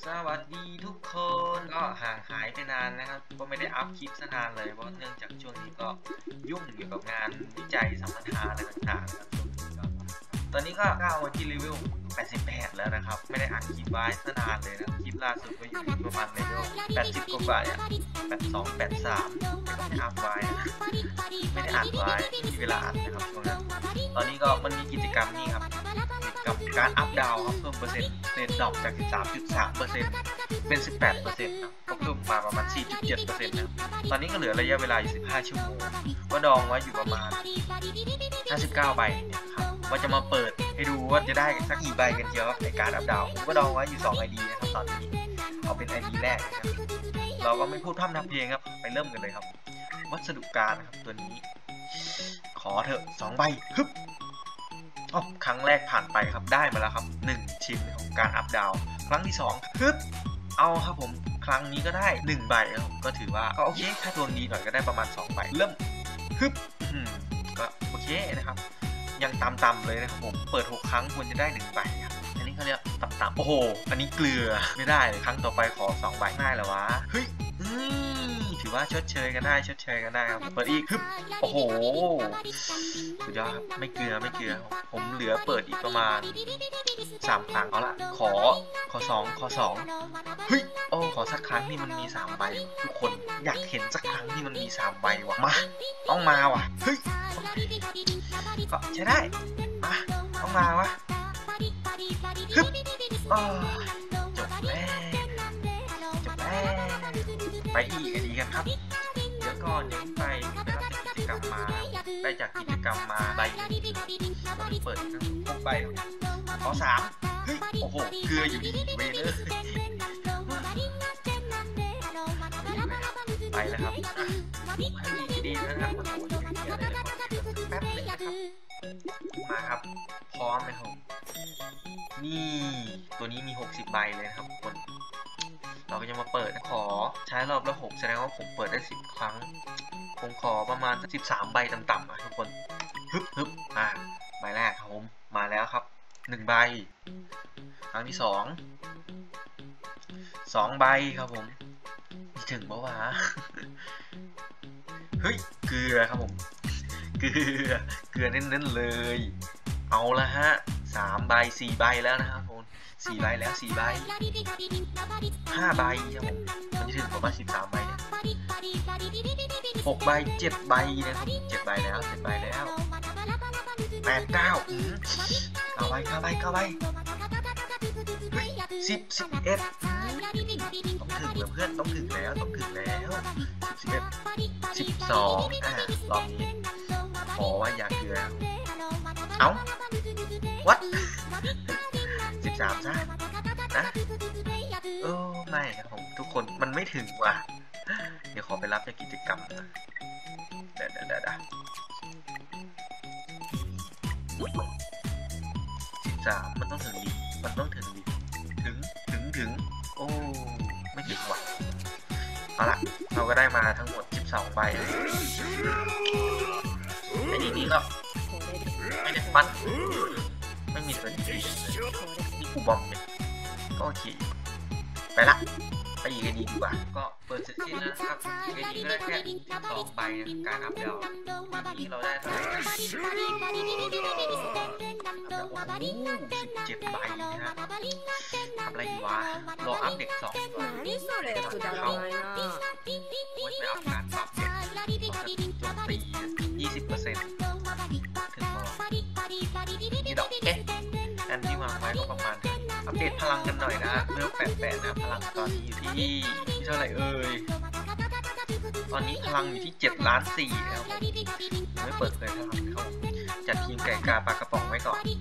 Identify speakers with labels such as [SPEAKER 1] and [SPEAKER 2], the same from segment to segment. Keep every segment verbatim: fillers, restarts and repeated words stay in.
[SPEAKER 1] สวัสดีทุกคนก็ห่างหายไปนานนะครับก็ไม่ได้อัพคลิปนานเลยเพราะเนื่องจากช่วงนี้ก็ยุ่งอยู่กับงานวิจัยสัมมนาอะไรต่างๆครับตอนนี้ก็ก้าวมาที่เลเวลแปดสิบแปดแล้วนะครับไม่ได้อัดคลิปไว้นานเลยนะคลิปล่าสุดก็อยู่ที่ประมาณเลเวลแปดสิบกว่าๆเนี่ยแปดสิบสอง แปดสิบสามไม่ได้อัพไว้นะไม่ได้อัดไว้ไม่มีเวลาอัดนะครับช่วงนั้นตอนนี้ก็มันมีกิจกรรมนี่ครับกับการอัพดาวครับเพิ่มเปอร์เซ็นต์เรทดรอปจาก สิบสามจุดสามเปอร์เซ็นต์ เป็น สิบแปดเปอร์เซ็นต์ นะก็เพิ่มมาประมาณ สี่จุดเจ็ดเปอร์เซ็นต์ นะตอนนี้ก็เหลือระยะเวลาอยู่สิบห้าชั่วโมงก็ดองไว้อยู่ประมาณห้าสิบเก้าใบเนี่ยครับว่าจะมาเปิดให้ดูว่าจะได้สักกี่ใบกันเชียวในการอัพดาวผมก็ดองไว้อยู่สอง ไอ ดี นะครับตอนนี้เอาเป็น ไอ ดี แรกนะครับเราก็ไม่พูดพร่ำทำเพลงครับไปเริ่มกันเลยครับวัสดุการนะครับตัวนี้ขอเถอะสองใบฮึบอ๋อครั้งแรกผ่านไปครับได้มาแล้วครับหนึ่งชิ้นของการอัพดาวครั้งที่สองฮึบเอาครับผมครั้งนี้ก็ได้หนึ่งใบครับก็ถือว่าก็โอเคถ้าดวงดีหน่อยก็ได้ประมาณสองใบเริ่มฮึบอืมก็โอเคนะครับยังต่ำๆเลยนะครับผมเปิดหกครั้งควรจะได้หนึ่งใบครับอันนี้เขาเรียกต่ำๆโอ้โหอันนี้เกลือไม่ได้เลยครั้งต่อไปขอสองใบได้แล้ววะเฮ้ยอืมถือว่าชดเชยกันได้ชดเชยกันได้ครับเปิดอีกฮึบโอ้โหสุดยอดครับไม่เกลือไม่เกลือผมเหลือเปิดอีกประมาณสามครั้งเอาละขอขอสองขอสองเฮ้ยโอ้ขอสักครั้งที่มันมีสามใบทุกคนอยากเห็นสักครั้งที่มันมีสามใบว่ะมาต้องมาว่ะเฮ้ยก็ใช้ได้มาต้องมาวะฮึบโอ้จบแล้วจบแล้วไปอีกก็ดีกันครับเดี๋ยวก่อนยังไปไปรับจากกิจกรรมมาได้จากกิจกรรมมาใบนึงเปิดทั้งหกใบขอสามเฮ้ยโอ้โหเกลืออยู่ดีเวเนอร์ไปแล้วครับให้ดีดีนะครับโอ้โหยังไม่มีอะไรเลยแป๊บนึงนะครับมาครับพร้อมไหมครับนี่ตัวนี้มีหกสิบใบเลยครับคนเราก็จะมาเปิดขอใช้รอบละหกแสดงว่าผมเปิดได้สิบครั้งผมขอประมาณสิบสามใบต่ำๆนะทุกคนฮึบฮึบอ่าใบแรกครับผมมาแล้วครับหนึ่งใบครั้งที่สองสองใบครับผมถึงปะวะเฮ้ยเกลือครับผมเกลือเกลือเน้นๆเลยเอาละฮะสามใบสี่ใบแล้วนะครับผมสี่ใบแล้วสี่ใบห้าใบครับผมมันจะถึงประมาณสิบสามใบเนี่ยหกใบเจ็ดใบนะครับเจ็ดใบแล้วเจ็ดใบแล้วแปดเก้าอืมเก้าใบเก้าใบเก้าใบสิบสิบเอ็ดต้องถึงแล้วเพื่อนต้องถึงแล้วต้องถึงแล้วสิบเอ็ดสิบสองอ่ารอบนี้ขอว่าอย่าเกลือเอ้าวัดสิบสามซะนะเออไม่ครับผมทุกคนมันไม่ถึงว่ะเดี๋ยวขอไปรับจากกิจกรรมนะเดี๋ยวเดี๋ยวเดี๋ยวสิบสามมันต้องถึงดิมันต้องถึงดิถึงถึงถึงโอ้ไม่ถึงว่ะเอาละเราก็ได้มาทั้งหมดสิบสองใบไอ้นี่นี่ก็ไม่ได้ปั้นไม่มีตัวนี้นี่กูบอมเลยก็โอเคไปละไปอีกไอดีดีกว่าก็เปิดเสร็จสิ้นแล้วครับไอดีก็ได้แค่สิบสองใบการอัพดาวนี้เราได้เท่าไหร่อัพดาวโอ้โหสิบเจ็ดใบนะฮะทำอะไรดีวะรออัพเด็กสองก่อนเข้าวันไปอัพการปรับเด็กโจมตียี่สิบเปอร์เซ็นต์ถึงพอนี่ดอกเอ๊ะอันที่วางไว้ก็ประมาณอัปเดตพลังกันหน่อยนะเมื่อแปดแปดนะพลังตอนนี้อยู่ที่ที่เท่าไหร่เอ่ยตอนนี้พลังอยู่ที่เจ็ดล้านสี่แล้วไม่เปิดเผยพลังเขาจัดทีมไก่กาปลากระป๋องไว้ก่อน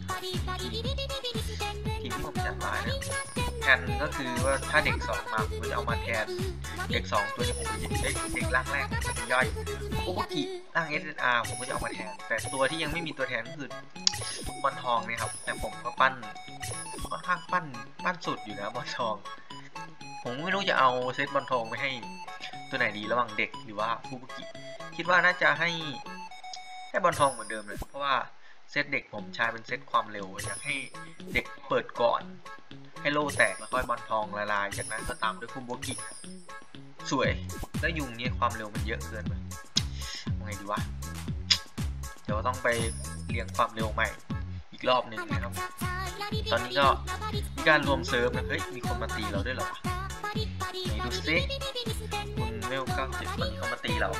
[SPEAKER 1] ทีมที่ผมจัดไว้นะแทนก็คือว่าถ้าเด็กสองมาผมจะเอามาแทนเด็กสองตัวที่ผมจะเด็กเด็กร่างแรกผมจะย่อยโอโบกิร่าง เอส เอ็น อาร์ ผมก็จะเอามาแทนแต่ตัวที่ยังไม่มีตัวแทนก็คือบอลทองเนี่ยครับแต่ผมก็ปั้นค่อนข้างปั้นปั้นสุดอยู่นะบอลทองผมไม่รู้จะเอาเซตบอลทองไปให้ตัวไหนดีระหว่างเด็กหรือว่าฟูบุกิคิดว่าน่าจะให้ให้บอลทองเหมือนเดิมเลยเพราะว่าเซตเด็กผมใช้เป็นเซตความเร็วอยากให้เด็กเปิดก่อนให้โล่แตกแล้วค่อยบอลทองละลายจากนั้นก็ตามด้วยฟุโบกิสวยแล้วยุงเนี่ยความเร็วมันเยอะเกินไปยังไงดีวะเดี๋ยวต้องไปเรียงความเร็วใหม่อีกรอบหนึ่งนะครับตอนนี้ก็มีการรวมเซิร์ฟนะเฮ้ยมีคนมาตีเราด้วยเหรอวะไหนดูสิคุณเวลเก้าสิบคนนี้เขามาตีเรา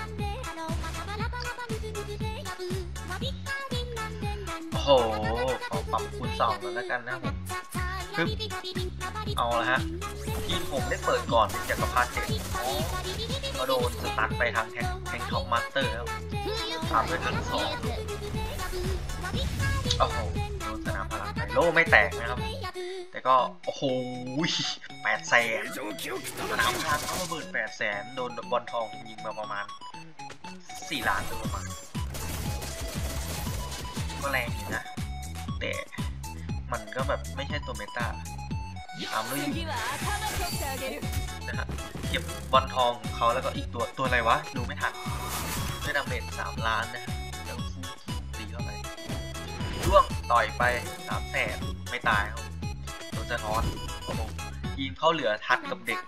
[SPEAKER 1] โอ้โหขอปรับคูณสองแล้วกันนะผมคือเอาละฮะทีมผมได้เปิดก่อนเป็นจักรพรรดิเจ็ดก็โดนสตันไปทางแทงแทงท็อปมาสเตอร์แล้วตามด้วยทั้งสองโอ้โหโดนสนามพลังไปโล่ไม่แตกนะครับแต่ก็โอ้โหแปดแสนสนามพลังเขาระเบิดแปดแสนโดนบอลทองยิงมาประมาณสี่ล้านตัวประมาณก็แรงอยู่นะแต่มันก็แบบไม่ใช่ตัวเมตาตามด้วยนะครับเทียบบอลทองของเขาแล้วก็อีกตัวตัวอะไรวะดูไม่ทันได้ดาเมจสามล้านนะแล้วฟูตีเข้าไปร่วงต่อยไปสามแสนไม่ตายเขาโดนสะท้อนโอ้โหทีมเขาเหลือทัดกับเด็ก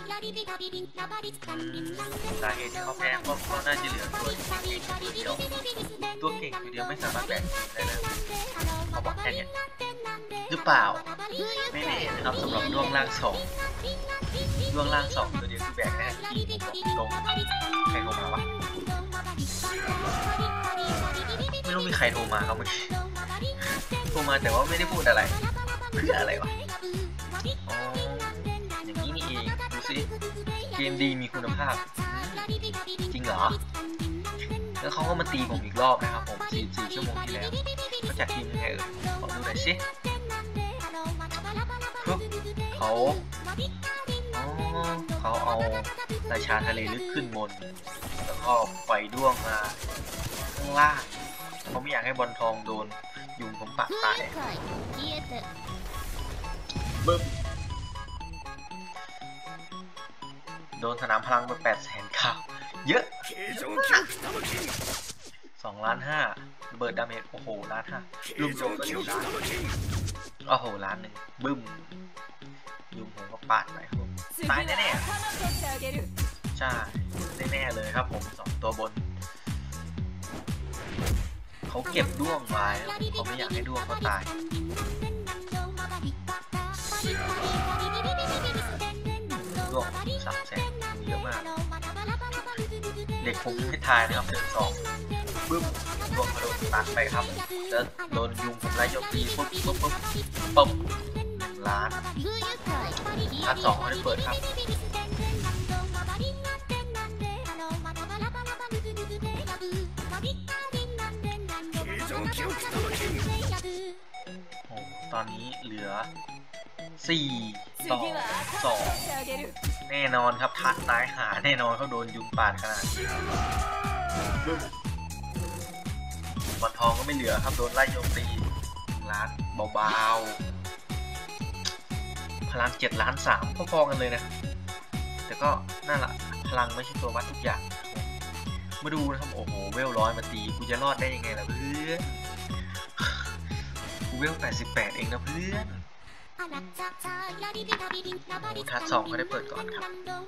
[SPEAKER 1] สาเหตุที่เขาแพ้เพราะเขาน่าจะเหลือตัวเก่งตัวเดียวตัวเก่งตัวเดียวไม่สามารถแบกได้เลยเขาบอกแค่นี้หรือเปล่าไม่แน่นะครับสำหรับดวงล่างสองดวงล่างสองตัวเดียวคือแบกได้ทีผมบอกตรงใครโทรมาวะไม่รู้มีใครโทรมาเขาไหมโทรมาแต่ว่าไม่ได้พูดอะไรเพื่ออะไรวะอ๋ออย่างนี้นี่เองดูสิเกมดีมีคุณภาพจริงเหรอแล้วเขาก็มาตีผมอีกรอบนะครับผมสี่สิบสี่ชั่วโมงที่แล้วเขาจัดทีมยังไงเออขอดูหน่อยสิเขาอ๋อเขาเอาราชาทะเลลึกขึ้นบนแล้วก็ปล่อยด้วงมาข้างล่างเขาไม่อยากให้บอลทองโดนยุงผมปากตายบึ้มโดนสนามพลังไปแปดแสนข้าวเยอะสองล้านห้าเบิร์ดดาเมจโอ้โหล้านห้าลุมโจก็อยู่ล้านโอ้โหล้านหนึ่งบึ้มยุงผมก็ปาดไปครับตายแน่ๆใช่แน่ๆเลยครับผมสองตัวบนเขาเก็บด้วงไว้เขาไม่อยากให้ด้วงเขาตายด้วงสามแสนเยอะมากเด็กผมไม่ทายนะครับเดือนสองบึ้มด้วงกระโดดตัดไปครับแล้วโดนยุงผมไล่ยกตีปุ๊บปุ๊บปุ๊บปุ๊บหนึ่งล้านล้านสองเขาได้เปิดครับโอ้ตอนนี้เหลือสี่ต่อสองแน่นอนครับทัดตายหาแน่นอนเขาโดนยุงปาดขนาดบอลทองก็ไม่เหลือครับโดนไล่โจมตีล้านเบาๆพลังเจ็ดล้านสามพอๆกันเลยนะแต่ก็นั่นแหละพลังไม่ใช่ตัววัดทุกอย่างมาดูนะครับโอ้โหเวลร้อยมาตีกูจะรอดได้ยังไงล่ะเพื่อนกูเวลแปดสิบแปดเองนะเพื่อนทัดสองก็ได้เปิดก่อนครับ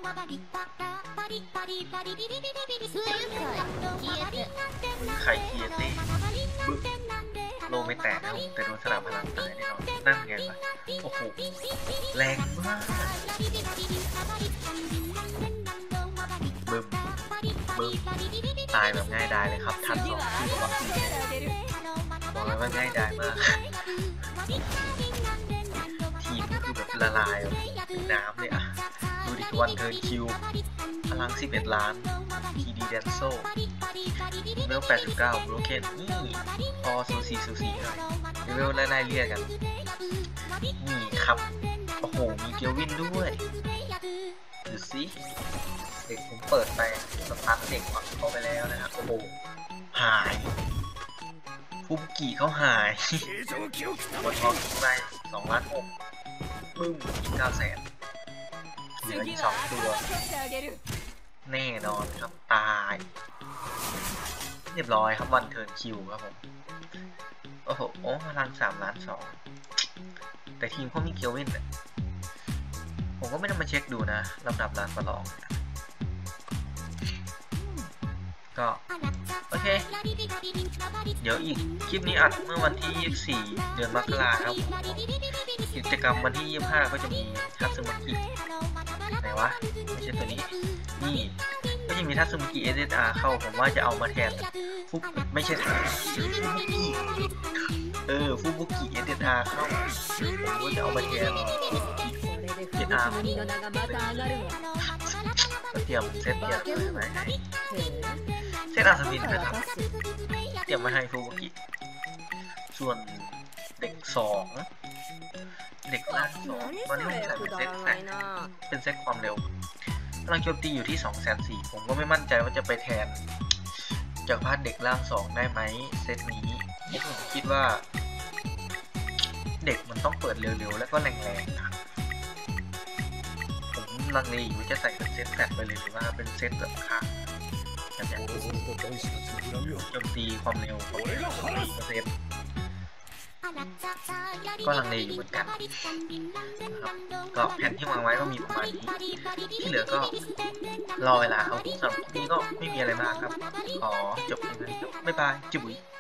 [SPEAKER 1] ไข่เคียตี้บึ้มโลไม่แตกนะแต่โดนสนามพลังตายแน่นอนนั่นไงวะโอ้โหแรงมากบึ้มบึ้มตายแบบง่ายดายเลยครับทัดสองคือบอกบอกเลยว่าง่ายดายมากทีมคือแบบละลายเป็นน้ำเลยอ่ะดูดิวันเทิร์นคิวพลังสิบเอ็ดล้านทีดีแดนโซ่เลเวลแปดสิบเก้าโบรเคนนี่พอสูสีสูสีหน่อยเลเวลไล่ๆเรียกกันนี่ครับโอ้โหมีเกียววินด้วยดูสิเด็กผมเปิดไปสตาร์ทเด็กฝังเข้าไปแล้วนะครับโอ้โหหายฟุบกี่เขาหายบนทองทิ้งไปสองล้านหกปึ้งอีกเก้าแสนเหลืออีกสองตัวแน่นอนครับตายเรียบร้อยครับวันเทิร์นคิวครับผมโอ้โหโอ้พลังสามล้านสองแต่ทีมเขามีเกียวเว่นผมก็ไม่ได้มาเช็คดูนะลำดับการประลองก็โอเคเดี๋ยวอีกคลิปนี้อัดเมื่อวันที่ยี่สิบสี่เดือนมกราครับกิจกรรมวันที่ยี่สิบห้าก็จะมีทัตสึมากิไหนวะไม่ใช่ตัวนี้นี่ก็จะมีทัตสึมากิ เอส เอส อาร์ เข้าผมว่าจะเอามาแทนฟุกไม่ใช่ฟุบุกิเออฟุบุกิ เอส เอส อาร์ เข้าผมว่าจะเอามาแทนเอส อาร์ ก็เตรียมเซตเตรียมไว้ให้เซตอาสมินนะครับเตรียมมาให้ฟูบุกิส่วนเด็กสองเด็กล่างสองตอนนี้ผมใส่เป็นเซตแสงเป็นเซตความเร็วพลังโจมตีอยู่ที่สองแสนสี่ผมก็ไม่มั่นใจว่าจะไปแทนจากพาร์ทเด็กล่างสองได้ไหมเซตนี้ผมคิดว่าเด็กมันต้องเปิดเร็วๆแล้วก็แรงๆนะผมลังเลอยู่จะใส่เป็นเซตแฟลตไปเลยหรือว่าเป็นเซตแบบค้างแบบนี้โจมตีความเร็วของสี่เปอร์เซ็นต์ก็ลังเลอยู่เหมือนกันนะครับก็แผนที่วางไว้ก็มีประมาณนี้ที่เหลือก็รอเวลาเอาสำหรับนี้ก็ไม่มีอะไรมากครับขอจบตรงนี้ครับบ๊ายบายจุ๊ย